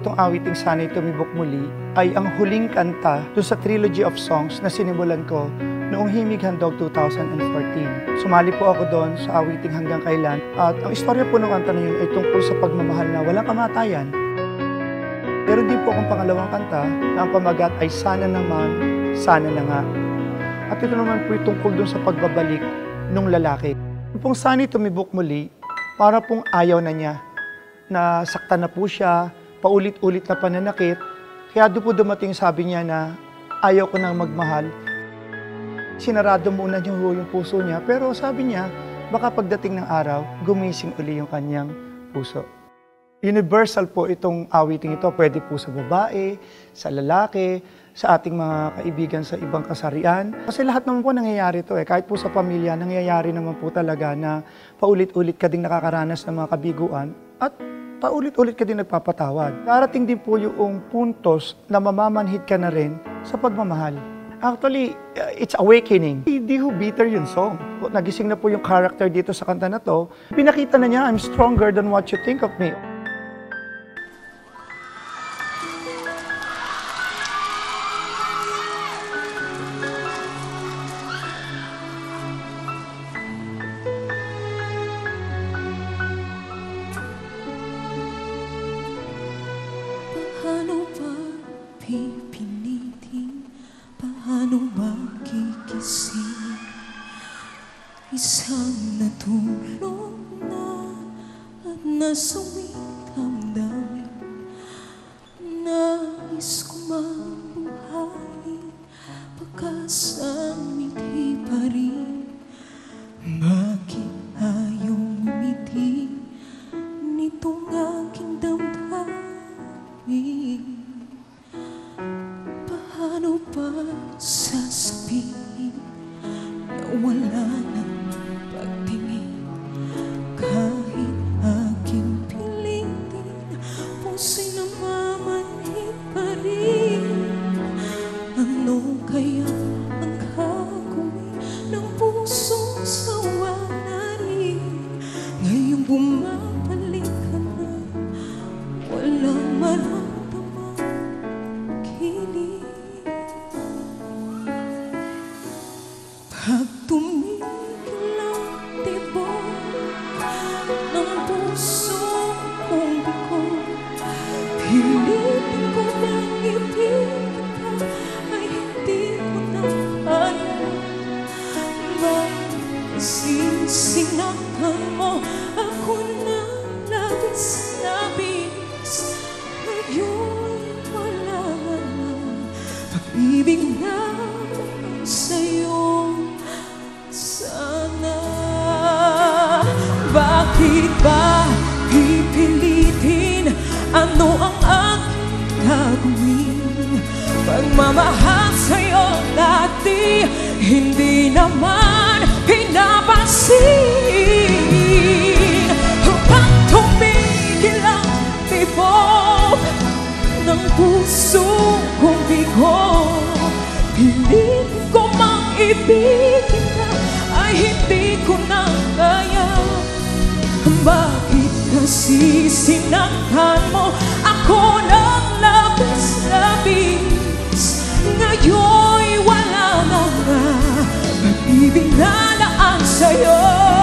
itong awiting Sana'y Tumibok Muli ay ang huling kanta doon sa trilogy of songs na sinimulan ko noong Himig Handog 2014. Sumali po ako doon sa awiting Hanggang Kailan at ang istorya po ng kanta na yun ay tungkol sa pagmamahal na walang kamatayan. Pero din po akong pangalawang kanta na ang pamagat ay Sana Naman, Sana Na Nga. At ito naman po ay tungkol doon sa pagbabalik ng lalaki. Yung pong Sana'y Tumibok Muli, para pong ayaw na niya. Nasaktan na po siya, paulit-ulit na pananakit. Kaya doon po dumating sabi niya na ayaw ko nang magmahal. Sinarado muna niya yung puso niya, pero sabi niya, baka pagdating ng araw, gumising uli yung kanyang puso. Universal po itong awiting ito. Pwede po sa babae, sa lalaki, sa ating mga kaibigan sa ibang kasarian. Kasi lahat naman po nangyayari ito eh. Kahit po sa pamilya, nangyayari naman po talaga na paulit-ulit ka ding nakakaranas ng mga kabiguan at paulit-ulit ka din nagpapatawad. Darating din po yung puntos na mamamanhid ka na rin sa pagmamahal. Actually, it's awakening. Hindi ho bitter yung song. Nagising na po yung character dito sa kanta na to. Pinakita na niya, I'm stronger than what you think of me. Paano ba pipilitin? Paano makikisin? Isang natulog na at nasawit damdamin. Nais ko mabuhayin, pagkasang ngiti pa rin. Bakit ayaw ngumiti nitong aking damdamin? Paano ba sasabihin na wala nang pagtingin? Kahit aking pilitin, puso'y namamanhid pa rin. Ano kaya ang gagawin ng pusong sawa na rin? Ngayong bumabalik ka na, walang maramdamang kilig. Pag tumigil ang tibok ng puso kong bigo, pilitin ko bang ibigin ka ay hindi ko na kaya. Bakit sinaktan mo ako na labis-labis? Ngayon wala na pag-ibig na sa'yo. Sana bakit ba pipilitin? Ano ang aking gagawin? Pagmamahal sa'yo dati hindi naman pinapansin. Hanggang tumigil ang tibok ng puso kong bigo, pilitin ko mang ibigin ka ay hindi ko na kaya. Bakit kasi sinaktan mo ako ng labis-labis? Ngayon'y wala na nga pag-ibig na laan sa'yo.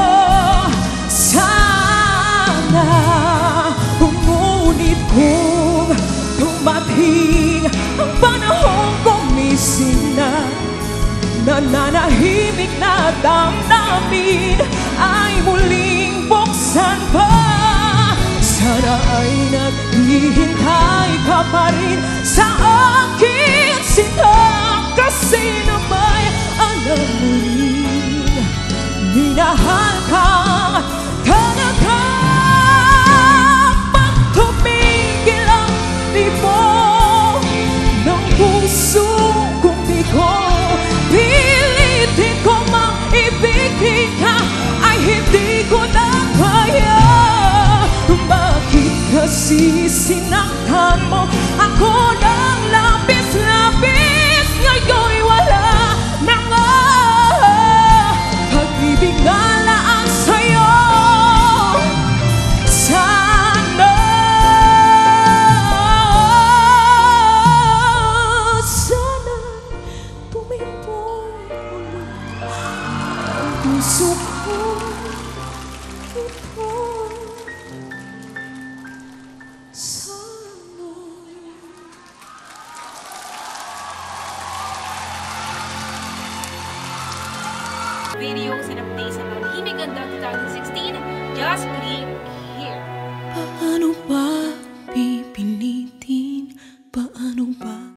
Sana ngunit kung dumating ang panahong gumising na, nananahimik na damdamin ay muling buksan pa. Sana ay naghihintay ka pa rin sa akin sila, kasi na may alam mo rin minahal kang talaga. Pag tumigil ang tibok ng puso kong bigo, pilitin ko mang ibigin ka ay hindi ko na kaya. Bakit kasi sinaktan mo ako ng labis-labis? Ngayon'y wala na nga pag-ibig na laan sa'yo. Sana puso ko ito sa'yo. Video sinaptay sa Himig